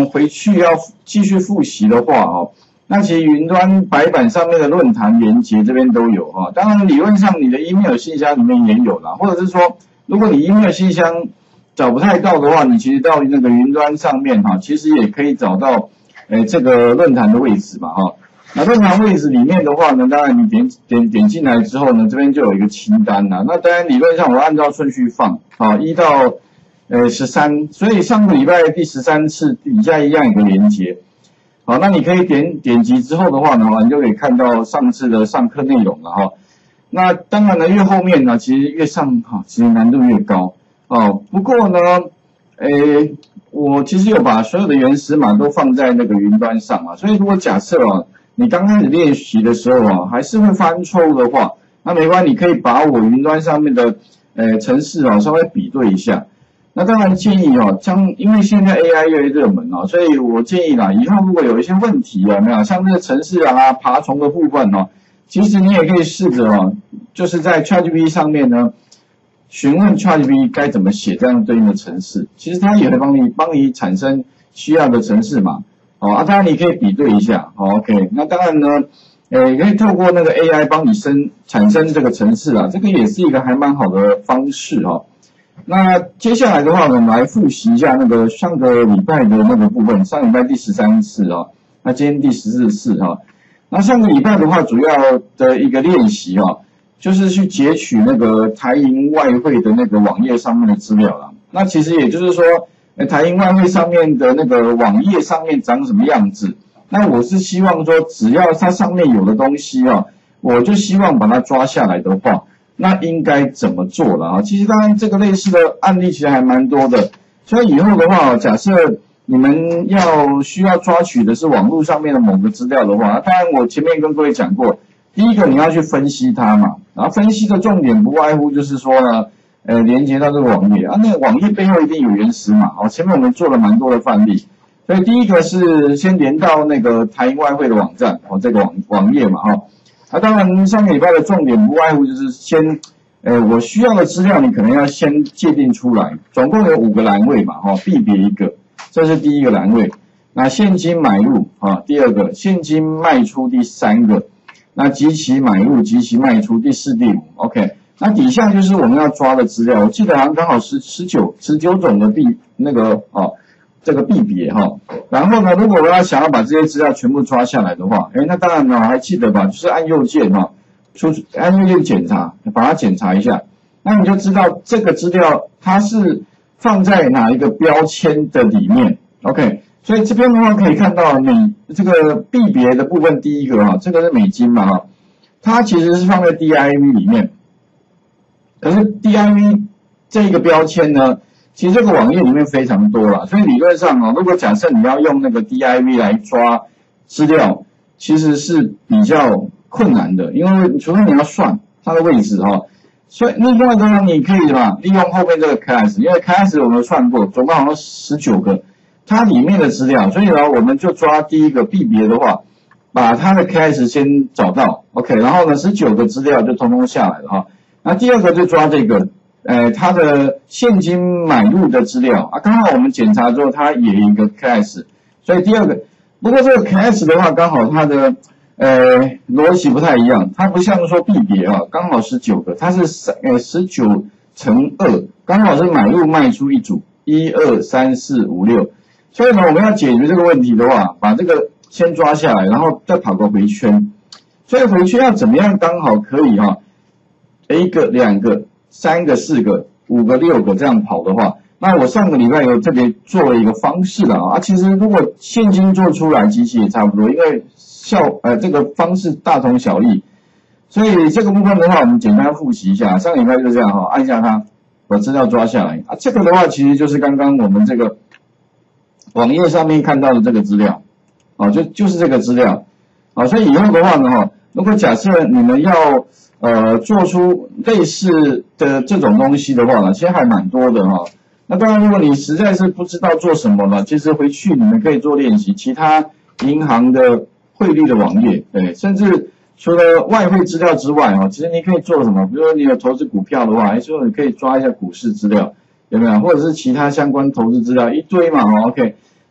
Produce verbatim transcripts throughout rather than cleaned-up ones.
回去要继续复习的话哦，那其实云端白板上面的论坛连结这边都有哈。当然理论上你的 email 信箱里面也有啦，或者是说如果你 email 信箱找不太到的话，你其实到那个云端上面哈，其实也可以找到诶这个论坛的位置嘛哈。那论坛位置里面的话呢，当然你点点点进来之后呢，这边就有一个清单啦。那当然理论上我按照顺序放，啊，一到呃十三，所以上个礼拜第十三次底下一样有个连结，好，那你可以点点击之后的话呢，你就可以看到上次的上课内容了哈。那当然呢，越后面呢，其实越上哈，其实难度越高哦。不过呢，诶，我其实有把所有的原始码都放在那个云端上啊，所以如果假设啊。你刚开始练习的时候啊，还是会发生错误的话，那没关系，你可以把我云端上面的呃程式啊稍微比对一下。那当然建议啊，将因为现在 A I 越来越热门啊，所以我建议啦，以后如果有一些问题啊，没有像这个程式啊、爬虫的部分哦、啊，其实你也可以试着啊，就是在 ChatGPT 上面呢询问 ChatGPT 该怎么写这样对应的程式，其实它也会帮你帮你产生需要的程式嘛。哦啊，当然你可以比对一下，好 ，OK。那当然呢，诶，可以透过那个 A I 帮你生产生这个程式啊，这个也是一个还蛮好的方式哈、哦。那接下来的话呢，我们来复习一下那个上个礼拜的那个部分，上礼拜第十三次啊，那今天第十四次哈。那上个礼拜的话，主要的一个练习哈，就是去截取那个台银外汇的那个网页上面的资料啦。那其实也就是说。台银外汇上面的那个网页上面长什么样子？那我是希望说，只要它上面有的东西啊，我就希望把它抓下来的话，那应该怎么做了啊？其实当然这个类似的案例其实还蛮多的，所以以后的话，假设你们要需要抓取的是网络上面的某个资料的话，当然我前面跟各位讲过，第一个你要去分析它嘛，然后分析的重点不外乎就是说呢。呃，连接到这个网页啊，那个网页背后一定有原始码哦。前面我们做了蛮多的范例，所以第一个是先连到那个台银外汇的网站哦，这个网网页嘛哈。啊，当然上个礼拜的重点不外乎就是先，呃，我需要的资料你可能要先界定出来，总共有五个栏位嘛哈，币别一个，这是第一个栏位。那现金买入啊，第二个现金卖出第三个，那即期买入即期卖出第四第五 ，OK。那底下就是我们要抓的资料，我记得好像刚好是十九十九种的币那个哦，这个币别哈。然后呢，如果我要想要把这些资料全部抓下来的话，哎，那当然呢，还记得吧？就是按右键哈，出按右键检查，把它检查一下，那你就知道这个资料它是放在哪一个标签的里面 ，OK。所以这边的话可以看到美这个币别的部分，第一个哈，这个是美金嘛哈，它其实是放在 D I V 里面。可是 D I V 这一个标签呢，其实这个网页里面非常多啦，所以理论上啊，如果假设你要用那个 D I V 来抓资料，其实是比较困难的，因为除非你要算它的位置哈，所以另外的话你可以嘛，利用后面这个 class， 因为 class 我们算过，总共好像十九个，它里面的资料，所以呢我们就抓第一个币别的话，把它的 class 先找到 ，OK， 然后呢十九个资料就通通下来了哈。那第二个就抓这个，呃，它的现金买入的资料啊，刚好我们检查之后，它也有一个 class， 所以第二个，不过这个 class 的话，刚好它的呃逻辑不太一样，它不像说币别啊，刚好十九个，它是三呃十九乘二，刚好是买入卖出一组，一二三四五六，所以呢，我们要解决这个问题的话，把这个先抓下来，然后再跑个回圈，所以回圈要怎么样刚好可以哈、啊？一个、两个、三个、四个、五个、六个这样跑的话，那我上个礼拜有特别做了一个方式了啊。其实如果现金做出来，机器也差不多，因为效呃这个方式大同小异。所以这个部分的话，我们简单复习一下。上个礼拜就这样哈，按下它，把资料抓下来啊。这个的话，其实就是刚刚我们这个网页上面看到的这个资料啊，就就是这个资料啊。所以以后的话呢哈，如果假设你们要呃，做出类似的这种东西的话呢，其实还蛮多的哈。那当然，如果你实在是不知道做什么了，其实回去你们可以做练习，其他银行的汇率的网页，对，甚至除了外汇资料之外哈，其实你可以做什么？比如说你有投资股票的话，哎，说你可以抓一下股市资料，有没有？或者是其他相关投资资料一堆嘛，OK。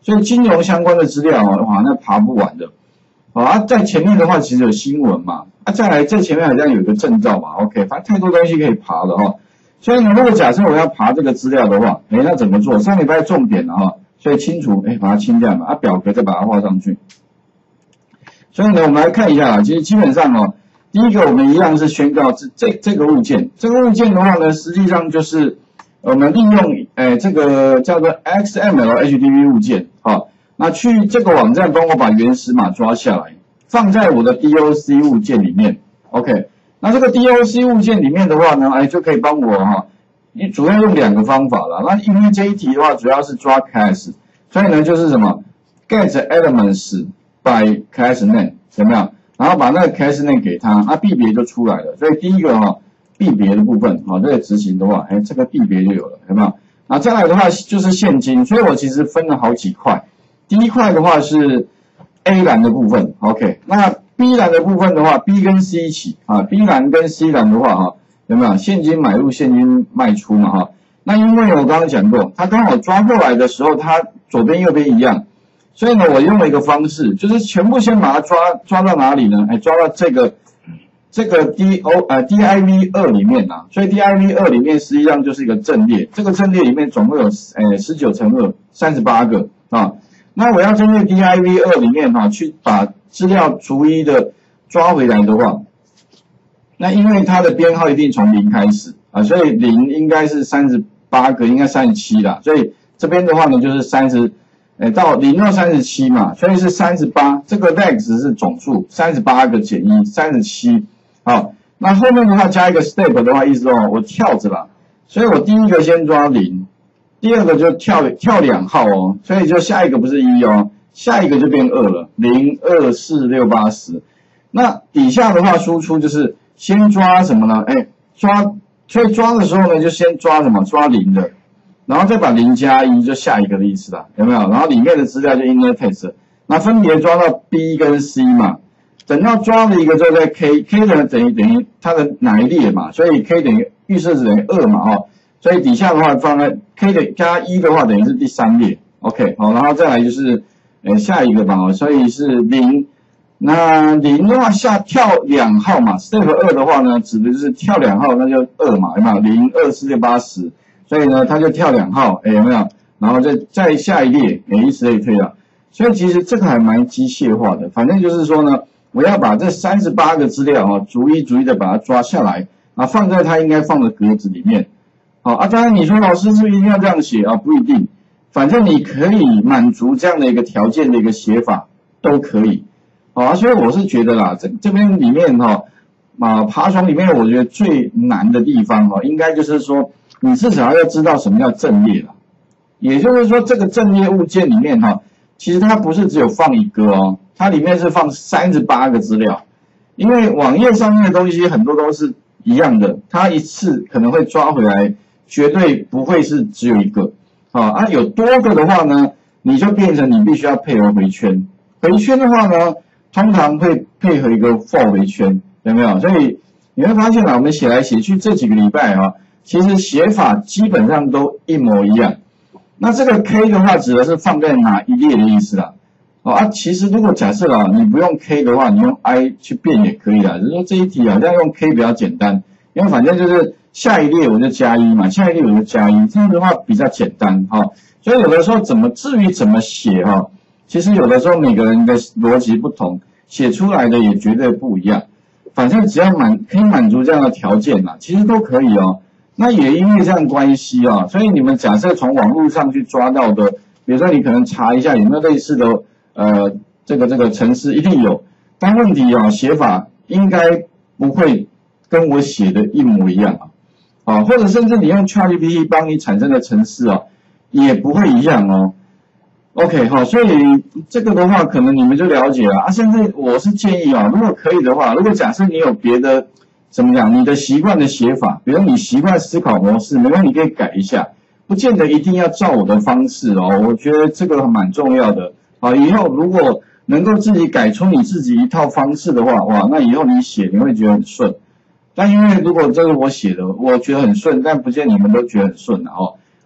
所以金融相关的资料哦，哇，那爬不完的。好啊，在前面的话其实有新闻嘛，啊，再来在前面好像有一个证照嘛 ，OK， 反正太多东西可以爬了哦。所以呢，如果假设我要爬这个资料的话，哎，那怎么做？上礼拜重点了哈，所以清除，哎，把它清掉嘛，啊，表格再把它画上去。所以呢，我们来看一下啊，其实基本上哦，第一个我们一样是宣告这这这个物件，这个物件的话呢，实际上就是我们利用哎这个叫做 X M L H D B 物件，好，那去这个网站帮我把原始码抓下来，放在我的 D O C 物件里面 ，OK。那这个 D O C 物件里面的话呢，哎，就可以帮我哈，你主要用两个方法了。那因为这一题的话，主要是抓 class， 所以呢就是什么 get elements by class name 有没有？然后把那个 class name 给它，那币别就出来了。所以第一个哈币别的部分，好，这个执行的话，哎，这个币别就有了，有没有？那再来的话就是现金，所以我其实分了好几块。第一块的话是 A 栏的部分 ，OK， 那 B 栏的部分的话 ，B 跟 C 一起啊 ，B 栏跟 C 栏的话哈，有没有现金买入、现金卖出嘛哈？那因为我刚刚讲过，它刚好抓过来的时候，它左边右边一样，所以呢，我用了一个方式，就是全部先把它抓抓到哪里呢？哎，抓到这个这个 D O 呃 D I V 二里面啊，所以 D I V 二里面实际上就是一个阵列，这个阵列里面总共有呃十九乘二三十八个啊。那我要针对 D I V 二里面哈、啊，去把资料逐一的抓回来的话，那因为它的编号一定从零开始啊，所以零应该是三十八个，应该三十七啦，所以这边的话呢就是三十，哎到零到三十七嘛，所以是三十八，这个 lex 是总数，三十八个减一，三十七，好，那后面的话加一个 step 的话，意思说我跳着啦，所以我第一个先抓零。第二个就跳跳两号哦，所以就下一个不是一哦，下一个就变二了，零二四六八十。那底下的话输出就是先抓什么呢？哎，抓，所以抓的时候呢，就先抓什么？抓零的，然后再把零加一，就下一个的意思啦，有没有？然后里面的资料就 inner text， 那分别抓到 B 跟 C 嘛。等到抓了一个之后再 K，K 的等于等于它的哪一列嘛，所以 K 等于预设值等于二嘛，哦。所以底下的话放在 K 的加一的话等于是第三列 ，OK， 好，然后再来就是，呃下一个吧，所以是零，那零的话下跳两号嘛 ，step 二的话呢，指的就是跳两号，那就二嘛，有没有？零二四六八十，所以呢它就跳两号，哎有没有？然后再再下一列，哎以此类推啊，所以其实这个还蛮机械化的，反正就是说呢，我要把这三十八个资料啊，逐一逐一的把它抓下来，啊放在它应该放的格子里面。好啊，当然你说老师是不是一定要这样写啊？不一定，反正你可以满足这样的一个条件的一个写法都可以。好啊，所以我是觉得啦，这这边里面哈啊爬虫里面，我觉得最难的地方哈，应该就是说你至少要知道什么叫阵列啦。也就是说，这个阵列物件里面哈，其实它不是只有放一个哦，它里面是放三十八个资料，因为网页上面的东西很多都是一样的，它一次可能会抓回来。绝对不会是只有一个，啊，啊有多个的话呢，你就变成你必须要配合回圈，回圈的话呢，通常会配合一个 for 回圈，有没有？所以你会发现啊，我们写来写去这几个礼拜啊，其实写法基本上都一模一样。那这个 K 的话，指的是放在哪一列的意思啦。哦啊，其实如果假设啊，你不用 K 的话，你用 I 去变也可以啦。就是说这一题好像用 K 比较简单，因为反正就是。下一列我就加一嘛，下一列我就加一，这样的话比较简单哈、哦。所以有的时候怎么至于怎么写哈、哦，其实有的时候每个人的逻辑不同，写出来的也绝对不一样。反正只要满可以满足这样的条件啦，其实都可以哦。那也因为这样关系啊、哦，所以你们假设从网络上去抓到的，比如说你可能查一下有没有类似的呃这个这个程式，一定有，但问题啊、哦、写法应该不会跟我写的一模一样啊。啊，或者甚至你用 ChatGPT 帮你产生的程式啊，也不会一样哦。OK， 好，所以这个的话，可能你们就了解了啊。甚至我是建议啊，如果可以的话，如果假设你有别的怎么讲，你的习惯的写法，比如你习惯思考模式，没关系，你可以改一下，不见得一定要照我的方式哦。我觉得这个蛮重要的啊。以后如果能够自己改出你自己一套方式的话，哇，那以后你写你会觉得很顺。但因为如果这是我写的，我觉得很顺，但不见你们都觉得很顺的哦。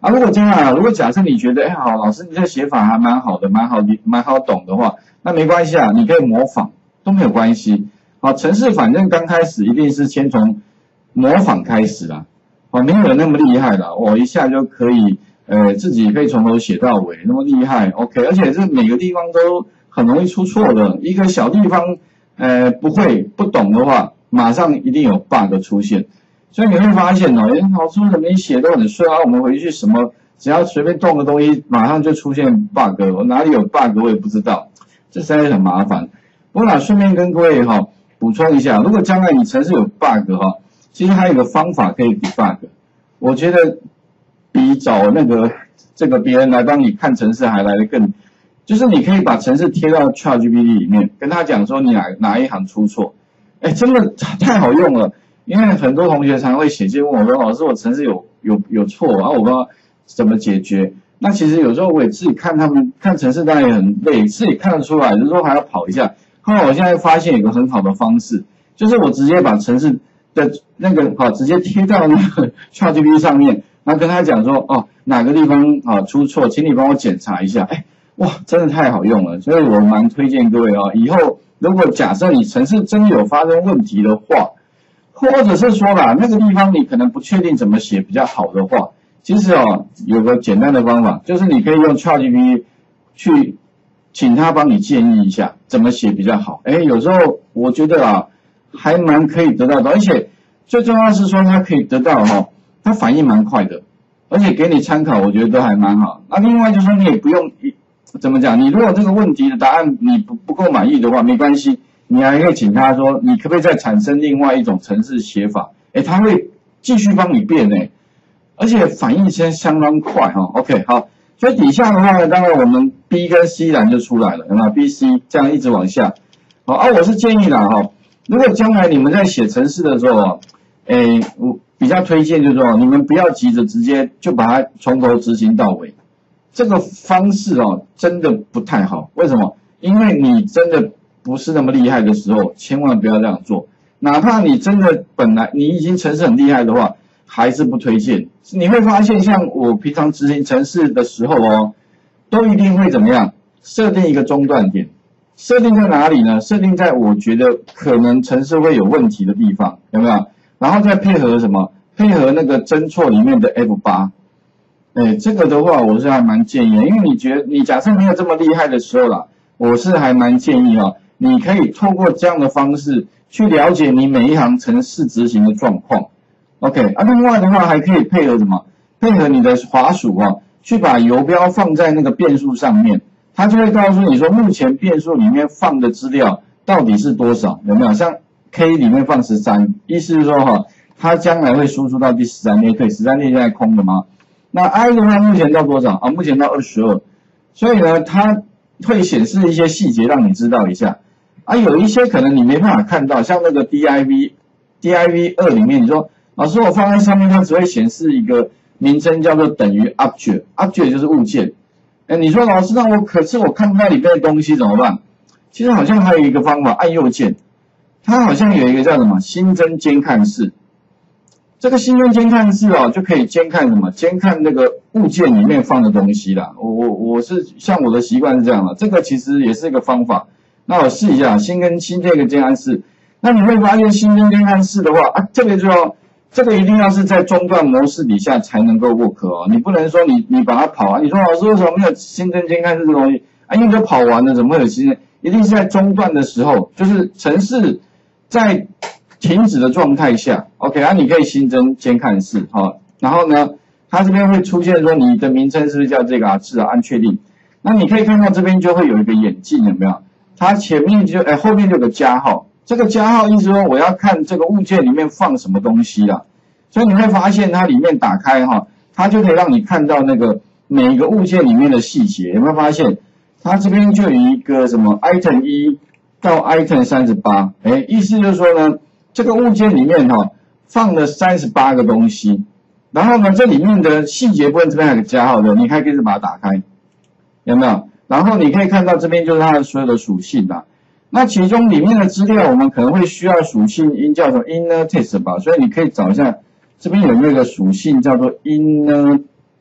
啊，如果这样啊，如果假设你觉得，哎，好，老师你这写法还蛮好的，蛮好的，蛮好懂的话，那没关系啊，你可以模仿，都没有关系。好，程式反正刚开始一定是先从模仿开始啦，好，没有那么厉害啦，我一下就可以，呃，自己可以从头写到尾，那么厉害 ，OK， 而且这每个地方都很容易出错的，一个小地方，呃，不会不懂的话，马上一定有 bug 出现。所以你会发现哦，哎，老师怎么你写都很顺啊？我们回去什么，只要随便动个东西，马上就出现 bug， 我哪里有 bug 我也不知道，这实在是很麻烦。不过呢，顺便跟各位哈、哦、补充一下，如果将来你程式有 bug 哈、哦，其实还有一个方法可以 debug， 我觉得比找那个这个别人来帮你看程式还来得更，就是你可以把程式贴到 ChatGPT 里面，跟他讲说你哪哪一行出错，哎，真的太好用了。因为很多同学常会写信问我说，老师我程式有有有错，然后我不知道怎么解决。那其实有时候我也自己看他们看程式，当然也很累，自己看得出来，有时候还要跑一下。后来我现在发现有个很好的方式，就是我直接把程式的那个好直接贴到那个 ChatGPT 上面，然后跟他讲说，哦哪个地方啊出错，请你帮我检查一下。哎，哇，真的太好用了，所以我蛮推荐各位啊，以后如果假设你程式真的有发生问题的话，或者是说啦，那个地方你可能不确定怎么写比较好的话，其实哦有个简单的方法，就是你可以用 ChatGPT 去请他帮你建议一下怎么写比较好。哎，有时候我觉得啊还蛮可以得到的，而且最重要的是说它可以得到哈、哦，它反应蛮快的，而且给你参考，我觉得都还蛮好。那另外就是说你也不用怎么讲，你如果这个问题的答案你不不够满意的话，没关系。你还可以请他说，你可不可以再产生另外一种程式写法？哎，他会继续帮你变哎，而且反应先相当快哈、哦。OK， 好，所以底下的话呢，当然我们 B 跟 C 栏就出来了，有没有 ？B、C 这样一直往下。好啊，我是建议啦哈，如果将来你们在写程式的时候，哎，我比较推荐就是说，你们不要急着直接就把它从头执行到尾，这个方式哦真的不太好。为什么？因为你真的不是那么厉害的时候，千万不要这样做。哪怕你真的本来你已经程式很厉害的话，还是不推荐。你会发现，像我平常执行程式的时候哦，都一定会怎么样？设定一个中断点，设定在哪里呢？设定在我觉得可能程式会有问题的地方，有没有？然后再配合什么？配合那个侦错里面的 F 八。哎，这个的话我是还蛮建议的，因为你觉得你假设没有这么厉害的时候啦，我是还蛮建议哦。你可以透过这样的方式去了解你每一行程式执行的状况 ，OK 啊。另外的话还可以配合什么？配合你的滑鼠啊，去把游标放在那个变数上面，它就会告诉你说目前变数里面放的资料到底是多少，有没有？像 K 里面放十三，意思是说哈，它将来会输出到第十三列，对，十三列现在空的吗？那 I 的话目前到多少啊？目前到二十二，所以呢，它会显示一些细节让你知道一下。啊，有一些可能你没办法看到，像那个 div，div 二里面，你说老师我放在上面，它只会显示一个名称叫做等于 object，object 就是物件。哎，你说老师，那我可是我看不到里面的东西怎么办？其实好像还有一个方法，按右键，它好像有一个叫什么新增监看室。这个新增监看室哦，就可以监看什么？监看那个物件里面放的东西啦。我我我是像我的习惯是这样的，这个其实也是一个方法。那我试一下新跟新这个监看室，那你会发现新增监看室的话啊，这个就要这个一定要是在中断模式底下才能够 work 哦，你不能说你你把它跑啊，你说老师为什么没有新增监看室这个东西啊？因为都跑完了，怎么会有新增？一定是在中断的时候，就是程式在停止的状态下 ，OK 啊，你可以新增监看室哈，然后呢，它这边会出现说你的名称是不是叫这个啊？是啊，按确定。那你可以看到这边就会有一个眼镜，有没有？它前面就哎后面就有个加号，这个加号意思说我要看这个物件里面放什么东西啦，所以你会发现它里面打开哈，它就可以让你看到那个每一个物件里面的细节，有没有发现？它这边就有一个什么 item 一到 item 三十八，哎，意思就是说呢，这个物件里面哈放了三十八个东西，然后呢这里面的细节部分这边还有个加号的，你还可以把它打开，有没有？然后你可以看到这边就是它的所有的属性啦。那其中里面的资料我们可能会需要属性音叫做 inner text 吧，所以你可以找一下这边有没有一个属性叫做 inner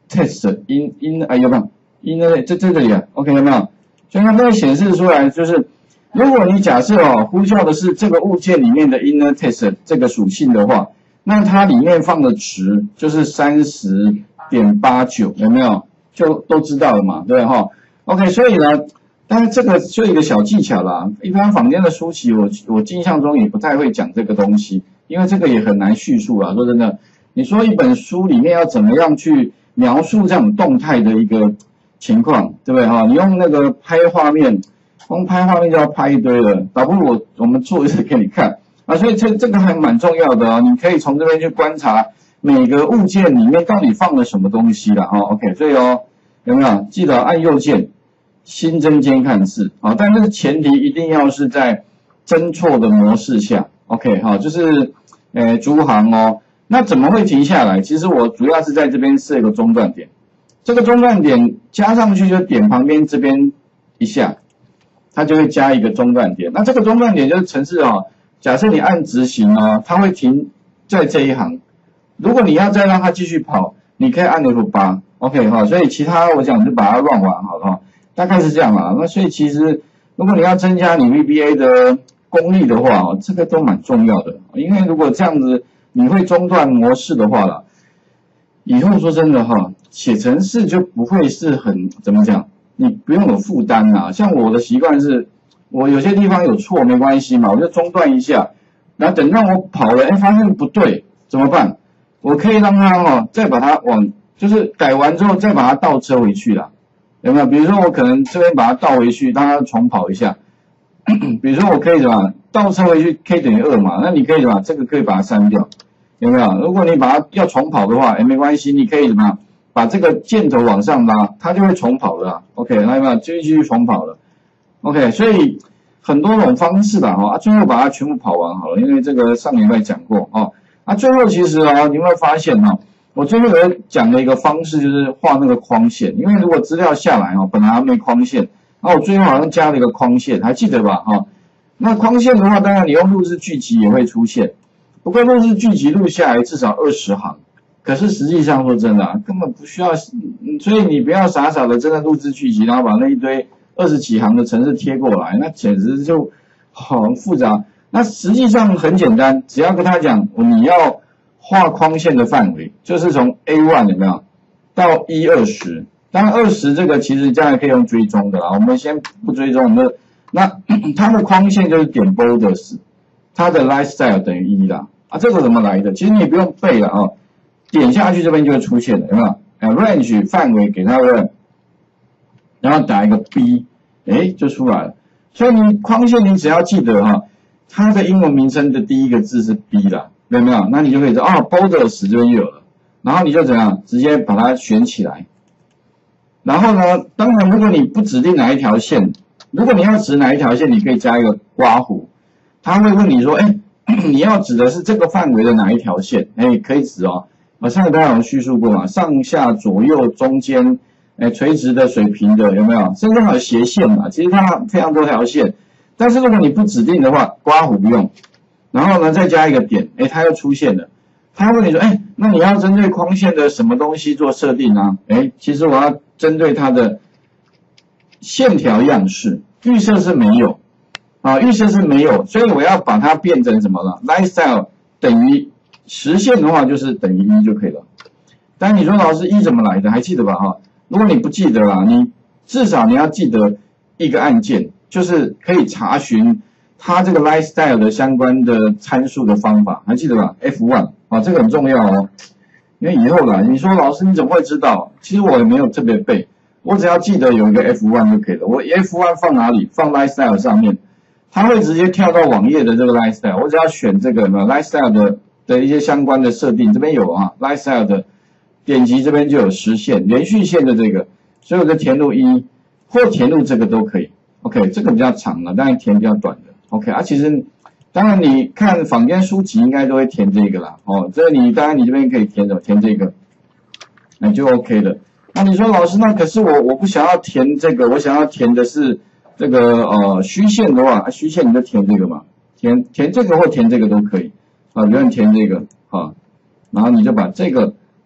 test in in 哎有没有 inner 这这里啊 ，OK 有没有？所以它都会显示出来，就是如果你假设哦呼叫的是这个物件里面的 inner test 这个属性的话，那它里面放的值就是 三十点八九， 有没有？就都知道了嘛，对哈 ？OK， 所以呢，当然这个就一个小技巧啦。一般坊间的书籍我，我我印象中也不太会讲这个东西，因为这个也很难叙述啊。说真的，你说一本书里面要怎么样去描述这种动态的一个情况，对不对哈？你用那个拍画面，光拍画面就要拍一堆了，倒不如我我们做一次给你看啊。所以这这个还蛮重要的哦，你可以从这边去观察每个物件里面到底放了什么东西啦。哦 ，OK， 所以哦，有没有记得按右键新增监看式啊？但这个前提一定要是在侦错的模式下 ，OK 哈，就是呃逐行哦。那怎么会停下来？其实我主要是在这边设一个中断点，这个中断点加上去就点旁边这边一下，它就会加一个中断点。那这个中断点就是程式啊，假设你按执行啊，它会停在这一行。如果你要再让它继续跑，你可以按 F 八 ，OK 哈。所以其他我讲就把它乱玩好了哈，大概是这样啦。那所以其实如果你要增加你 V B A 的功力的话哦，这个都蛮重要的，因为如果这样子你会中断模式的话啦，以后说真的哈，写程式就不会是很怎么讲，你不用有负担啦。像我的习惯是，我有些地方有错没关系嘛，我就中断一下，然后等让我跑了，哎，发现不对怎么办？我可以让它哈，再把它往，就是改完之后再把它倒车回去啦，有没有？比如说我可能这边把它倒回去，让它重跑一下。比如说我可以什么倒车回去 k 等于二嘛，那你可以什么这个可以把它删掉，有没有？如果你把它要重跑的话，哎没关系，你可以什么把这个箭头往上拉，它就会重跑了啦。OK， 那有没有继续重跑了 ？OK， 所以很多种方式啦，哈，啊，最后把它全部跑完好了，因为这个上礼拜讲过哦。啊，最后其实啊，你会发现哈，我最后有讲的一个方式就是画那个框线，因为如果资料下来哦，本来还没框线。那我最后好像加了一个框线，还记得吧？哈，那框线的话，当然你用录制剧集也会出现，不过录制剧集录下来至少二十行，可是实际上说真的、啊，根本不需要，所以你不要傻傻的真的录制剧集，然后把那一堆二十几行的程式贴过来，那简直就很复杂。那实际上很简单，只要跟他讲你要画框线的范围，就是从 A 一 有没有到一二十。当然，二十这个其实将来可以用追踪的啦。我们先不追踪，我们那它的框线就是点 borders， 它的 lifestyle 等于一啦。啊，这个怎么来的？其实你也不用背了啊，点下去这边就会出现了，有没有？啊 range 范围给它的，然后打一个 B， 哎，就出来了。所以你框线你只要记得哈、啊，它的英文名称的第一个字是 B 啦，有没有？那你就可以说啊 borders 这边就有了，然后你就怎样直接把它选起来。然后呢，当然，如果你不指定哪一条线，如果你要指哪一条线，你可以加一个刮弧，他会问你说，哎，你要指的是这个范围的哪一条线？哎，可以指哦。我上个班有叙述过嘛，上下左右中间，哎，垂直的、水平的，有没有？甚至还有斜线嘛，其实它非常多条线。但是如果你不指定的话，刮弧不用，然后呢再加一个点，哎，它又出现了。他问你说，哎，那你要针对框线的什么东西做设定啊？哎，其实我要针对它的线条样式，预设是没有啊，预设是没有，所以我要把它变成什么呢 ？lifestyle 等于实线的话就是等于一就可以了。但你说老师一怎么来的？还记得吧？哈，如果你不记得啦，你至少你要记得一个按键，就是可以查询它这个 lifestyle 的相关的参数的方法，还记得吧 ？F 一 啊，这个很重要哦。因为以后啦，你说老师你怎么会知道？其实我也没有特别背，我只要记得有一个 F 一 就可以了。我 F 一 放哪里？放 lifestyle 上面，它会直接跳到网页的这个 lifestyle。我只要选这个有没有 lifestyle 的的一些相关的设定，这边有啊 lifestyle 的点击这边就有实线、连续线的这个，所以我就填入一或填入这个都可以。OK， 这个比较长了，当然填比较短的。OK 啊，其实。当然，你看坊间书籍应该都会填这个啦，哦，这你当然你这边可以填的，填这个，那就 OK 了。那你说老师，那可是我我不想要填这个，我想要填的是这个呃虚线的话，啊、虚线你就填这个嘛，填填这个或填这个都可以啊，比如你填这个啊，然后你就把这个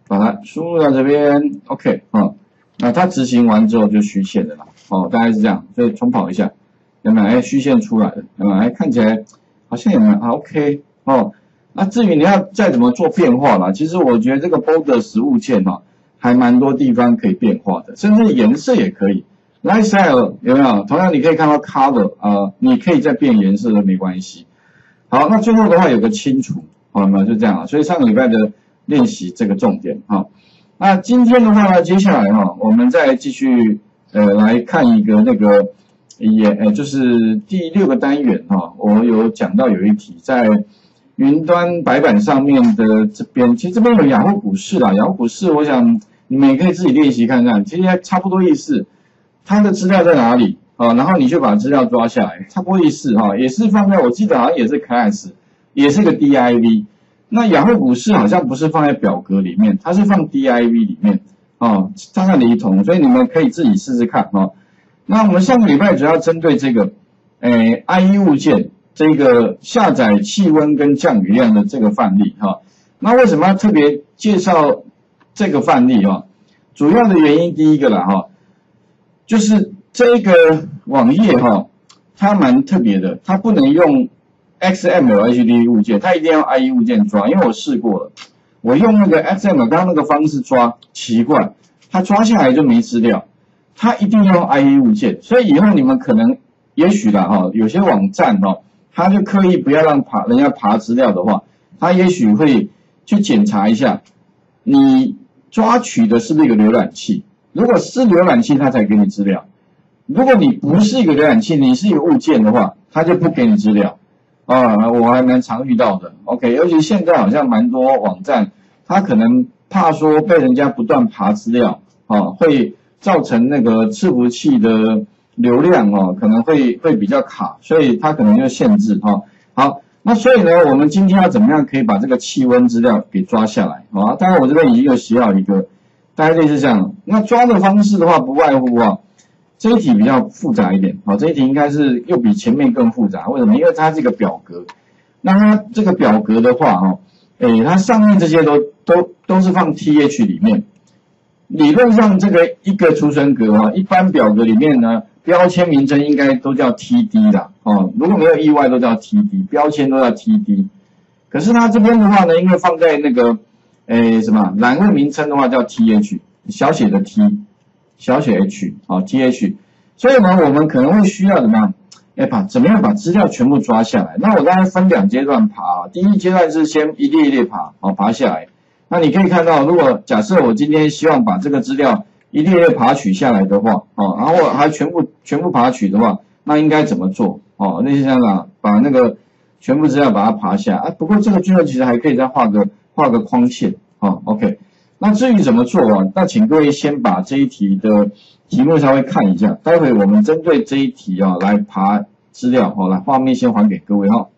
把它输入到这边 ，OK 哦，那它执行完之后就虚线的啦，哦，大概是这样，所以重跑一下，有没有？哎，虚线出来了，有没有？哎，看起来好像也蛮 OK 哦。那至于你要再怎么做变化啦，其实我觉得这个 border 实物件哈，还蛮多地方可以变化的，甚至颜色也可以。Lifestyle 有没有？同样你可以看到 color 啊、呃，你可以再变颜色都没关系。好，那最后的话有个清除，好了吗？就这样啊。所以上个礼拜的练习这个重点哈。那今天的话呢，接下来哈，我们再继续呃来看一个那个也呃就是第六个单元哈，我有讲到有一题在云端白板上面的这边，其实这边有雅虎股市啦，雅虎股市我想你们也可以自己练习看看，其实差不多意思。它的资料在哪里啊？然后你就把资料抓下来，差不多意思哈，也是放在我记得好像也是 class， 也是个 D I V。那雅虎股市好像不是放在表格里面，它是放 D I V 里面啊，大概雷同，所以你们可以自己试试看哈。那我们上个礼拜主要针对这个，诶 I E 物件这个下载气温跟降雨量的这个范例哈。那为什么要特别介绍这个范例哈？主要的原因第一个啦哈。就是这个网页哈，它蛮特别的，它不能用 X M L H D 物件，它一定要 I E 物件抓，因为我试过了，我用那个 X M L 刚刚那个方式抓，奇怪，它抓下来就没资料，它一定要用 I E 物件，所以以后你们可能也许啦哈，有些网站哈，它就刻意不要让爬人家爬资料的话，它也许会去检查一下，你抓取的是不是一个浏览器。如果是浏览器，它才给你资料；如果你不是一个浏览器，你是一个物件的话，它就不给你资料。啊，我还蛮常遇到的。OK， 尤其现在好像蛮多网站，它可能怕说被人家不断爬资料，啊，会造成那个伺服器的流量哦，可能会会比较卡，所以它可能就限制哈。好，那所以呢，我们今天要怎么样可以把这个气温资料给抓下来？啊，当然我这边已经有写好一个。大概类似这样，那抓的方式的话，不外乎啊，这一题比较复杂一点，好，这一题应该是又比前面更复杂，为什么？因为它是一个表格，那它这个表格的话，哈，诶，它上面这些都都都是放 T H 里面，理论上这个一个储存格啊，一般表格里面呢，标签名称应该都叫 T D 啦，哦，如果没有意外都叫 T D， 标签都叫 T D， 可是它这边的话呢，因为放在那个诶，什么栏位名称的话叫 T H， 小写的 T， 小写 H， 好 T H， 所以呢，我们可能会需要怎么样？哎，把怎么样把资料全部抓下来？那我大概分两阶段爬，第一阶段是先一列一列爬，好爬下来。那你可以看到，如果假设我今天希望把这个资料一列列爬取下来的话，哦，然后还全部全部爬取的话，那应该怎么做？哦，那就这样啦，把那个全部资料把它爬下啊。不过这个最后其实还可以再画个。画个框线啊 ，OK。那至于怎么做啊？那请各位先把这一题的题目稍微看一下，待会我们针对这一题啊来爬资料，好，来画面先还给各位哈。